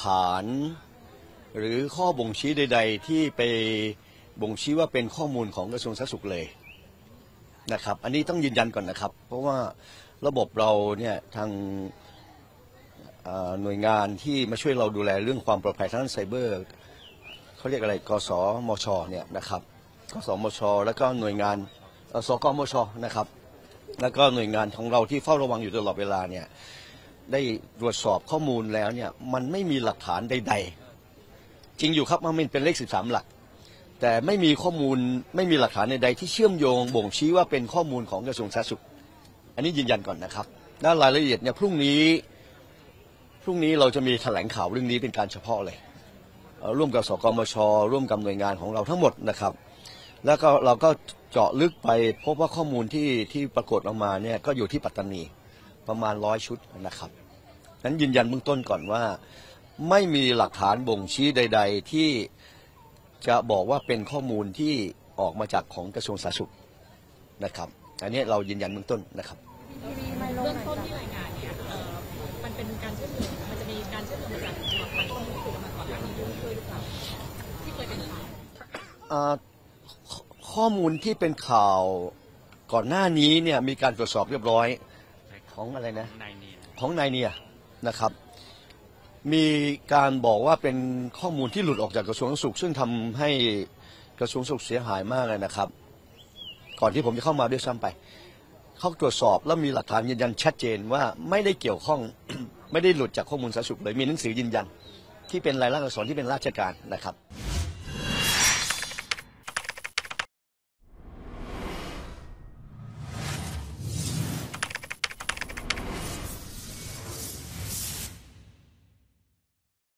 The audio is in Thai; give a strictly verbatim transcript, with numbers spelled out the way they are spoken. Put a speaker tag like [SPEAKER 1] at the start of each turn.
[SPEAKER 1] ฐานหรือข้อบ่งชี้ใดๆที่ไปบ่งชี้ว่าเป็นข้อมูลของกระทรวงสาธารณสุขเลยนะครับอันนี้ต้องยืนยันก่อนนะครับเพราะว่าระบบเราเนี่ยทางหน่วยงานที่มาช่วยเราดูแลเรื่องความปลอดภัยทางด้านไซเบอร์เขาเรียกอะไรกสมชเนี่ยนะครับกสมชแล้วก็หน่วยงานสกมชนะครับแล้วก็หน่วยงานของเราที่เฝ้าระวังอยู่ตลอดเวลาเนี่ยได้ตรวจสอบข้อมูลแล้วเนี่ยมันไม่มีหลักฐานใดๆจริงอยู่ครับมันเป็นเลขสิบสามหลักแต่ไม่มีข้อมูลไม่มีหลักฐานใดๆที่เชื่อมโยงบ่งชี้ว่าเป็นข้อมูลของกระทรวงสาธารณสุขอันนี้ยืนยันก่อนนะครับด้านรายละเอียดเนี่ยพรุ่งนี้พรุ่งนี้เราจะมีแถลงข่าวเรื่องนี้เป็นการเฉพาะเลยร่วมกับสกมชร่วมกับหน่วยงานของเราทั้งหมดนะครับแล้วก็เราก็เจาะลึกไปพบว่าข้อมูลที่ที่ปรากฏออกมาเนี่ยก็อยู่ที่ปัตตานีประมาณร้อยชุดนะครับนั้นยืนยันเบื้องต้นก่อนว่าไม่มีหลักฐานบ่งชี้ใดๆที่จะบอกว่าเป็นข้อมูลที่ออกมาจากของกระทรวงสาธารณสุขนะครับอันนี้เรายืนยันเบื้องต้นนะครับ
[SPEAKER 2] เบื้องต้นที่รายงานเนี่ยมันเป็นการเชื่อมโยงมันจะมีการเชื่อมโยงจากหลักฐานข้อมูลที่ถูกมาก่อนหน้านี้ด้วยหรือเปล่าที่เคยเป็นข่าว
[SPEAKER 1] ข้อมูลที่เป็นข่าวก่อนหน้านี้เนี่ยมีการตรวจสอบเรียบร้อยของอะไรนะของนายเนียนะครับมีการบอกว่าเป็นข้อมูลที่หลุดออกจากกระทรวงสาธารณสุขซึ่งทำให้กระทรวงสาธารณสุขเสียหายมากเลยนะครับก่อนที่ผมจะเข้ามาด้วยซ้ำไปเขาตรวจสอบแล้วมีหลักฐานยืนยันชัดเจนว่าไม่ได้เกี่ยวข้อง ไม่ได้หลุดจากข้อมูลสาธารณสุขเลยมีหนังสือยืนยันที่เป็นลายลักษณ์อักษรที่เป็นราชการนะครับ